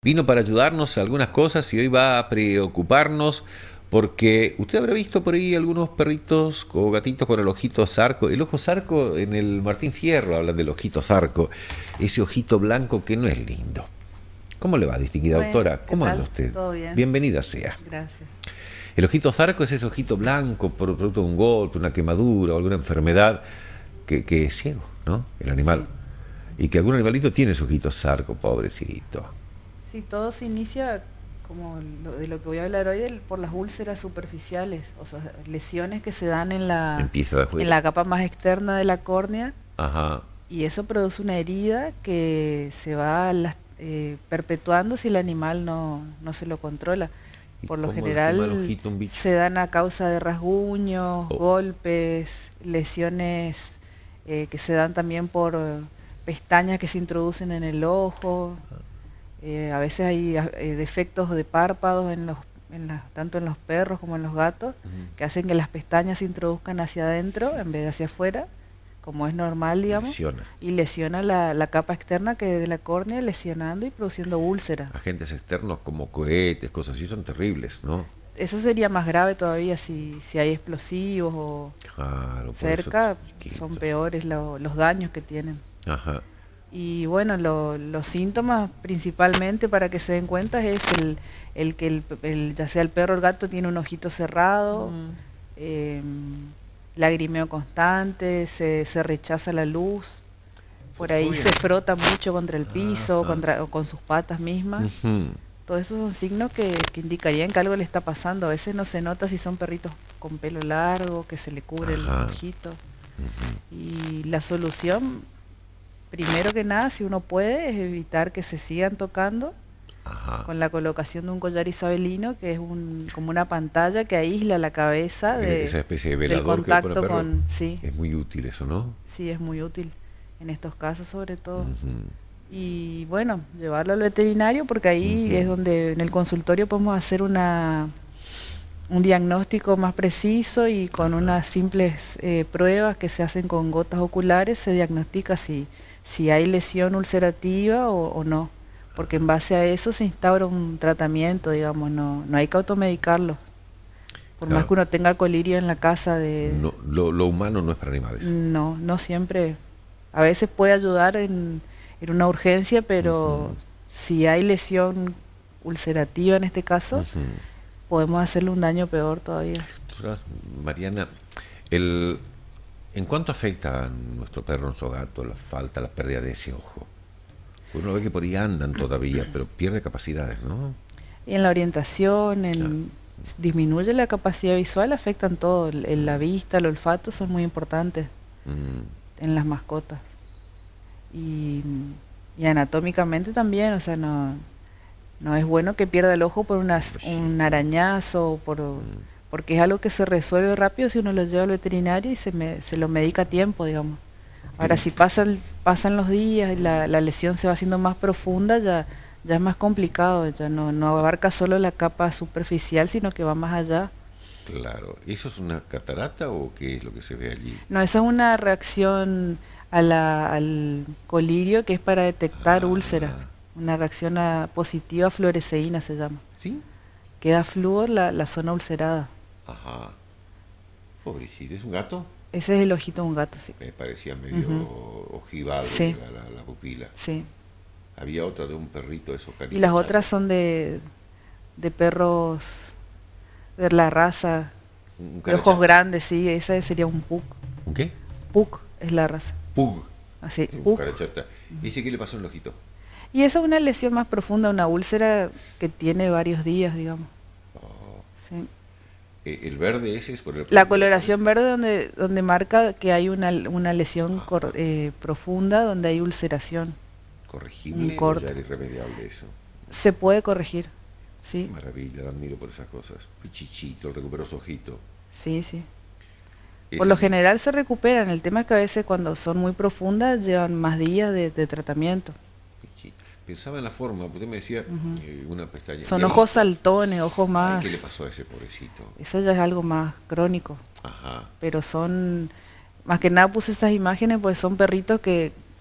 vino para ayudarnos a algunas cosas y hoy va a preocuparnos porque usted habrá visto por ahí algunos perritos o gatitos con el ojito zarco. El ojo zarco, en el Martín Fierro hablan del ojito zarco, ese ojito blanco que no es lindo. ¿Cómo le va, distinguida Bueno, doctora? ¿qué ¿Cómo anda tal? usted? ¿Todo bien? Bienvenida sea. Gracias. El ojito zarco es ese ojito blanco por producto de un golpe, una quemadura o alguna enfermedad que es ciego, ¿no? El animal. Sí, Y que algún animalito tiene su ojito zarco, pobrecito. sí, todo se inicia, como de lo que voy a hablar hoy, por las úlceras superficiales, o sea, lesiones que se dan Empieza de en afuera. la capa más externa de la córnea, Ajá. y eso produce una herida que se va perpetuando si el animal no se lo controla. ¿Y Por lo cómo lastima el general ojito un bicho? se dan a causa de rasguños, Oh, golpes, lesiones que se dan también por pestañas que se introducen en el ojo. A veces hay defectos de párpados tanto en los perros como en los gatos, ujú. que hacen que las pestañas se introduzcan hacia adentro en vez de hacia afuera, como es normal, Y digamos, lesiona. y lesiona la capa externa que es de la córnea, lesionando y produciendo úlceras. Agentes externos como cohetes, cosas así, son terribles, ¿no? Eso sería más grave todavía si hay explosivos o Claro, por eso cerca, son chiquitos. peores los daños que tienen. Ajá. Y bueno, los síntomas principalmente para que se den cuenta es el que ya sea el perro o el gato tiene un ojito cerrado, eh, lagrimeo constante, se rechaza la luz, por ahí Fobia. se frota mucho contra el piso, Ajá. o con sus patas mismas. Ujú. Todos esos son signos que indicarían que algo le está pasando. A veces no se nota si son perritos con pelo largo, que se le cubre el Ajá. ojito. Ujú. Y la solución, primero que nada, si uno puede, es evitar que se sigan tocando Ajá. con la colocación de un collar isabelino, que es como una pantalla que aísla la cabeza Esa especie de del velador que le pone al contacto perro con... Sí, es muy útil eso, ¿no? sí, es muy útil en estos casos sobre todo. Ujú. Y bueno, llevarlo al veterinario porque ahí es Ujú. donde en el consultorio podemos hacer un diagnóstico más preciso, y con Ajá. unas simples pruebas que se hacen con gotas oculares se diagnostica si hay lesión ulcerativa o no, porque en Ajá. base a eso se instaura un tratamiento, digamos, no hay que automedicarlo, por más Claro. que uno tenga colirio en la casa No, lo humano no es para animales. no siempre, a veces puede ayudar en una urgencia, pero Ujú. si hay lesión ulcerativa en este caso, Ujú. podemos hacerle un daño peor todavía. Doctora Mariana, el, ¿en cuánto afecta a nuestro perro, nuestro gato, la falta, la pérdida de ese ojo? Uno ve que por ahí andan todavía, pero pierde capacidades, ¿no? Y en la orientación, Ah, disminuye la capacidad visual, afectan todo, la vista, el olfato son muy importantes mm, en las mascotas. Y, y anatómicamente también, o sea, no es bueno que pierda el ojo por un pobrecito. arañazo, Mm, porque es algo que se resuelve rápido si uno lo lleva al veterinario y se lo medica a tiempo, digamos. Ahora, tiene- si pasan los días y la lesión se va haciendo más profunda, ya es más complicado, ya no abarca solo la capa superficial, sino que va más allá. claro, ¿eso es una catarata o qué es lo que se ve allí? No, esa es una reacción al colirio, que es para detectar úlceras, Ah, una reacción positiva fluoresceína se llama. ¿sí? Queda flúor la zona ulcerada. Ajá. Pobrecito, ¿es un gato? Ese es el ojito de un gato, sí. Me parecía medio Ujú. ojival Sí, la pupila. sí. Había otra de un perrito, esos Y las caniches otras chatos. son de perros de la raza, Un de ojos carachata. grandes, sí, ese sería un pug. ¿Un qué? Pug es la raza. Pug. Así, Sí, un pug. carachata. ¿Y ese qué le pasó en el ojito? Y esa es una lesión más profunda, una úlcera que tiene varios días, digamos. Oh. Sí. El verde ese es por el... La coloración verde donde marca que hay una lesión Ajá. profunda, donde hay ulceración, un ¿Corregible o ya corte. era irremediable eso? Se puede corregir, Qué sí, maravilla, la admiro por esas cosas. Pichichito, recuperó su ojito. sí, sí. Por Ese lo es mi general se recuperan, el tema es que a veces cuando son muy profundas llevan más días de tratamiento. pichito. Pensaba en la forma, usted me decía Ujú. una pestaña. ¿Y Son ahí? ojos saltones, ojos Ay, más, ¿qué le pasó a ese pobrecito? eso ya es algo más crónico, Ajá. pero son, más que nada puse estas imágenes, pues son perritos que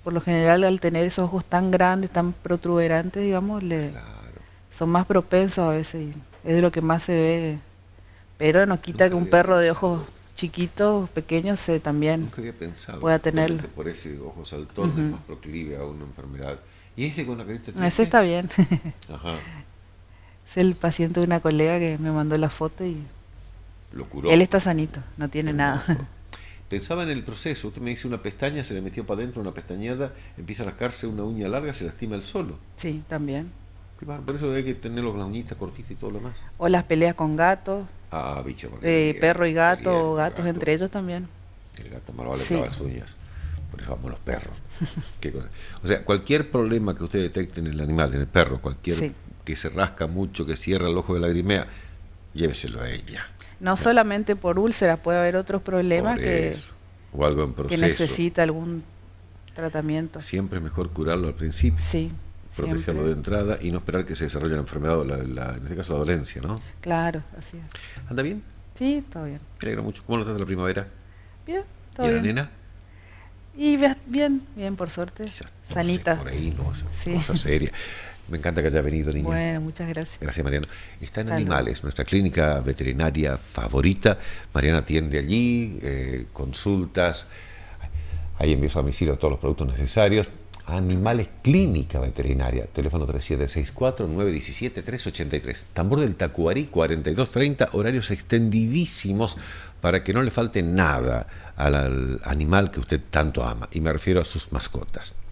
por lo general al tener esos ojos tan grandes, tan protuberantes, digamos, Claro. son más propensos a veces, y es de lo que más se ve. Pero no quita Nunca que un había perro de pensado. ojos chiquitos, pequeños, también Nunca había pensado. pueda Justamente tenerlo. por ese ojo saltón es más proclive a una enfermedad. ¿Y ese con la carita triste? Ese está bien. Ajá. Es el paciente de una colega que me mandó la foto y Lo curó. él está sanito, no tiene Hermoso. nada. Pensaba en el proceso. Usted me dice una pestaña, se le metió para adentro una pestañeada, empieza a rascarse una uña larga, se lastima el solo. Sí, también. Qué bárbaro. Por eso hay que tenerlo con la uñita cortita y todo lo demás. O las peleas con gatos, Ah, bicho. perro y gato, o o gatos entre ellos también. El gato malo le Sí. clava las uñas. Por eso vamos los perros. Qué cosa. O sea, cualquier problema que usted detecte en el animal, en el perro, cualquier Sí. que se rasca mucho, que cierra el ojo de lagrimea, lléveselo a ella. No solamente por úlceras, puede haber otros problemas Por que, eso. O algo en que proceso. necesita algún tratamiento. Siempre es mejor curarlo al principio, Sí, protegerlo siempre. de entrada y no esperar que se desarrolle la enfermedad o en este caso la dolencia, ¿no? Claro, así es. ¿Anda bien? Sí, todo bien. Me alegro mucho. ¿Cómo lo trata la primavera? Bien, ¿Y todo a la bien. nena? Y bien, por suerte. Quizás tose Sanita. por ahí, no, Sí. cosa seria. Me encanta que haya venido, niña. Bueno, muchas gracias. Gracias, Mariana. Está en Hasta Animales, nuestra clínica veterinaria favorita. Mariana atiende allí, consultas, hay envíos a domicilio de todos los productos necesarios. Animales Clínica Veterinaria, teléfono 3764-917-383. Tambor del Tacuarí 4230, horarios extendidísimos para que no le falte nada al animal que usted tanto ama. Y me refiero a sus mascotas.